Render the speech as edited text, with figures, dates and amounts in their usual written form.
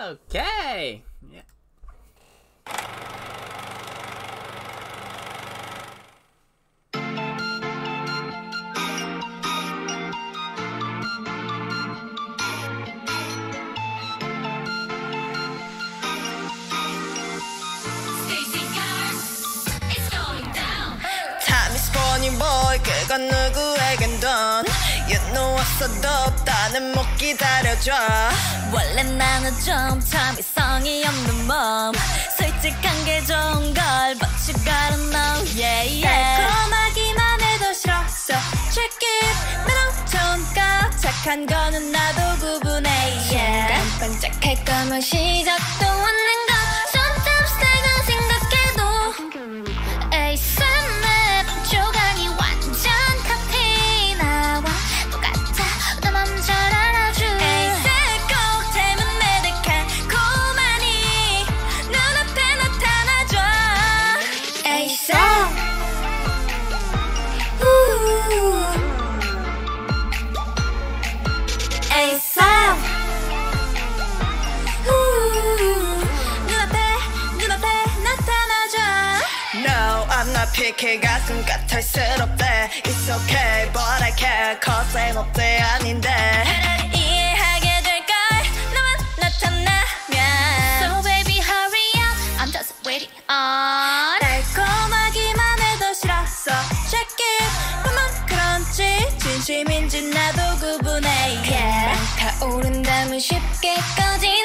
Okay. Yeah. boy 그건 누구에겐 돈 You know 없어도 없다는 못 기다려줘 원래 나는 좀 참 이성이 없는 몸 솔직한 게 좋은 걸 But you gotta know yeah yeah 달콤하기만 해도 싫어 So check it 너랑 좋은 거 착한 거는 나도 구분해 yeah 순간 반짝할 거면 시작도 않는 거 Sometimes 내가 생각해도 ASAP 조각이 완전 커피 나와 똑같아 너 맘 잘 알아줘 ASAP 꼭 닮은 내 달콤하니 눈앞에 나타나줘 ASAP ASAP 눈앞에 나타나줘 No, I'm not picky 가슴 까탈스럽대 It's okay, but I can't cause I'm up 대 아닌데 이해하게 될걸 너만 나타나면 So baby hurry up, I'm just waiting on 달콤하기만 해도 싫어 So check it 그만 그런지 진심인지 나도 구분해 yeah. 타오른다면 쉽게 꺼진